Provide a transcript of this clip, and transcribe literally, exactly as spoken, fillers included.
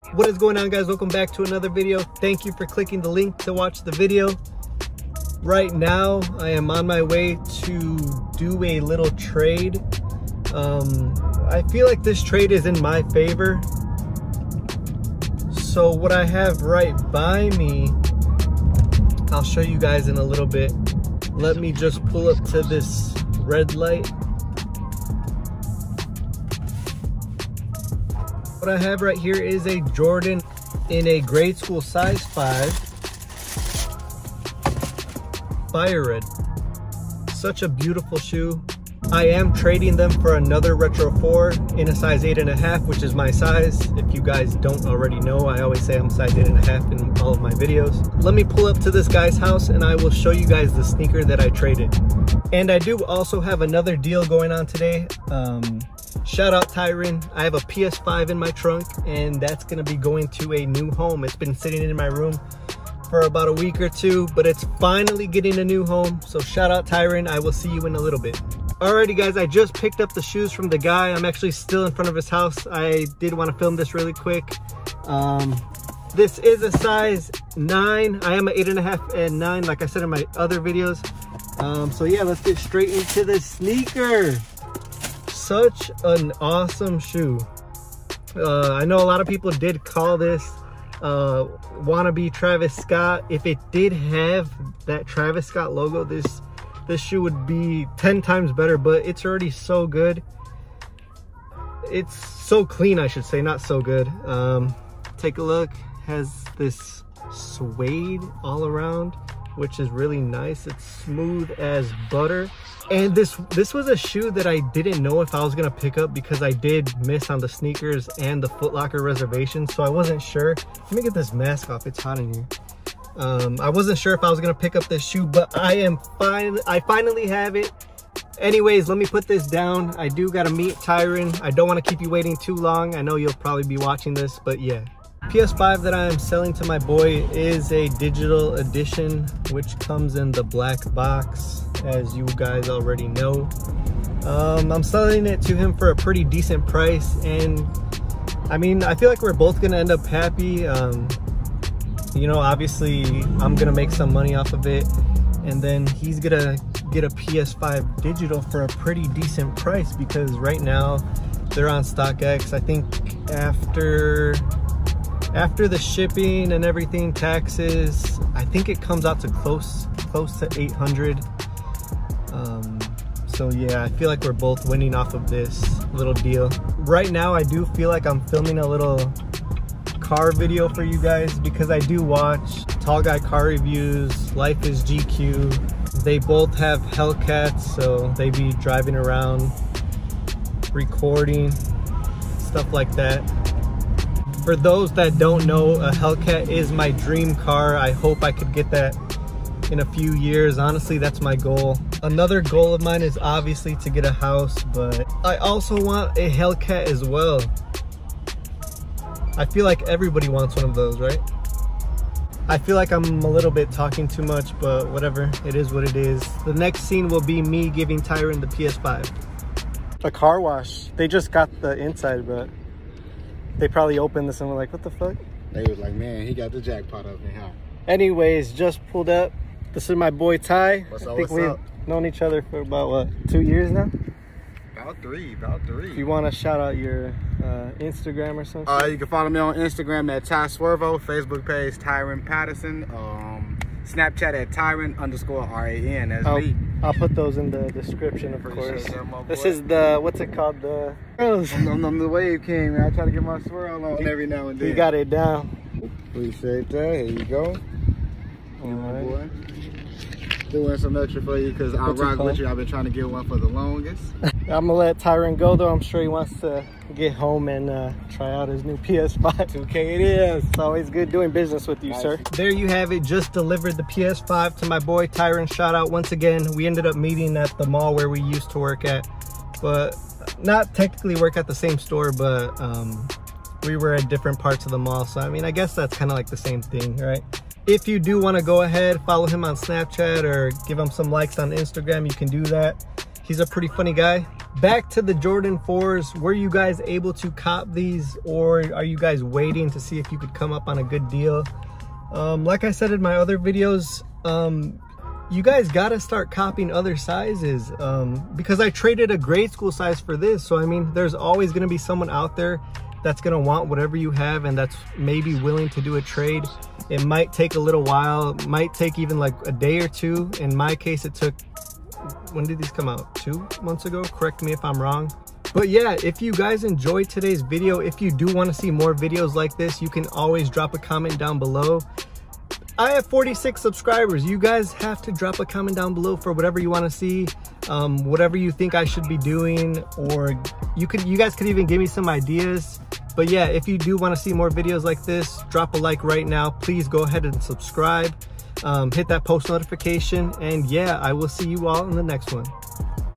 What is going on, guys? Welcome back to another video. Thank you for clicking the link to watch the video. Right now I am on my way to do a little trade. um I feel like this trade is in my favor. So what I have right by me, I'll show you guys in a little bit. Let me just pull up to this red light. What I have right here is a Jordan in a grade school size five, fire red. Such a beautiful shoe. I am trading them for another Retro four in a size eight and a half, which is my size. If you guys don't already know, I always say I'm size eight and a half in all of my videos. Let me pull up to this guy's house and I will show you guys the sneaker that I traded. And I do also have another deal going on today. Um, shout out Tyron. I have a P S five in my trunk and that's gonna be going to a new home. It's been sitting in my room for about a week or two, but it's finally getting a new home. So shout out Tyron. I will see you in a little bit. Alrighty guys, I just picked up the shoes from the guy. I'm actually still in front of his house. I did want to film this really quick. Um, this is a size nine. I am an eight and a half and nine, like I said in my other videos. Um, so yeah, let's get straight into the sneaker. Such an awesome shoe. Uh, I know a lot of people did call this uh, wannabe Travis Scott. If it did have that Travis Scott logo, this This shoe would be ten times better, but it's already so good. It's so clean, I should say, not so good. Um, take a look, has this suede all around, which is really nice. It's smooth as butter. And this this was a shoe that I didn't know if I was gonna pick up because I did miss on the sneakers and the Foot Locker reservation, so I wasn't sure. Let me get this mask off, it's hot in here. Um, I wasn't sure if I was gonna pick up this shoe, but I am fine. I finally have it. Anyways, let me put this down. I do gotta meet Tyron. I don't want to keep you waiting too long. I know you'll probably be watching this, but yeah. P S five that I am selling to my boy is a digital edition, which comes in the black box, as you guys already know. Um, I'm selling it to him for a pretty decent price, and I mean, I feel like we're both gonna end up happy. Um, You know, obviously I'm gonna make some money off of it, and then he's gonna get a P S five digital for a pretty decent price because right now they're on StockX. I think after after the shipping and everything, taxes, I think it comes out to close close to eight hundred. Um, so yeah, I feel like we're both winning off of this little deal. Right now I do feel like I'm filming a little car video for you guys because I do watch Tall Guy Car Reviews, Life is G Q. They both have Hellcats, so they be driving around recording stuff like that. For those that don't know, a Hellcat is my dream car. I hope I could get that in a few years. Honestly, that's my goal. Another goal of mine is obviously to get a house, but I also want a Hellcat as well. I feel like everybody wants one of those, right? I feel like I'm a little bit talking too much, but whatever, it is what it is. The next scene will be me giving Tyron the P S five. A car wash. They just got the inside, but they probably opened this and were like, what the fuck? They was like, man, he got the jackpot up in here. Anyways, just pulled up. This is my boy Ty. What's I up, think what's we've up? known each other for about, what, two years now? About three, about three. If you want to shout out your uh, Instagram or something? Uh, you can follow me on Instagram at Ty Swervo, Facebook page Tyron Patterson, um, Snapchat at Tyron underscore R A N. That's I'll, me. I'll put those in the description, of Appreciate course. that, my This boy. is the, what's it called? The I'm, I'm, I'm the wave king, man. I try to get my swirl on every now and then. You got it down. Appreciate that. Here you go. All You my right. boy. Doing some extra for you because I What's it rock called? with you. I've been trying to get one for the longest. I'm gonna let Tyron go though. I'm sure he wants to get home and uh, try out his new P S five. two K it is. It's always good doing business with you, Nice. sir. There you have it. Just delivered the P S five to my boy Tyron. Shout out once again. We ended up meeting at the mall where we used to work at, but not technically work at the same store, but um, we were at different parts of the mall. So I mean, I guess that's kind of like the same thing, right? If you do want to go ahead, follow him on Snapchat or give him some likes on Instagram, you can do that. He's a pretty funny guy. back to the Jordan fours. Were you guys able to cop these, or are you guys waiting to see if you could come up on a good deal? Um, like I said in my other videos, um, you guys gotta start copying other sizes, um, because I traded a grade school size for this. So I mean, there's always gonna be someone out there that's gonna want whatever you have, and that's maybe willing to do a trade. It might take a little while, might take even like a day or two. In my case, it took, when did these come out? Two months ago? Correct me if I'm wrong. But yeah, if you guys enjoyed today's video, if you do want to see more videos like this, you can always drop a comment down below. I have forty-six subscribers. You guys have to drop a comment down below for whatever you want to see, um, whatever you think I should be doing, or you could, you guys could even give me some ideas. But yeah, if you do want to see more videos like this, drop a like right now. Please go ahead and subscribe, um, hit that post notification, and yeah, I will see you all in the next one.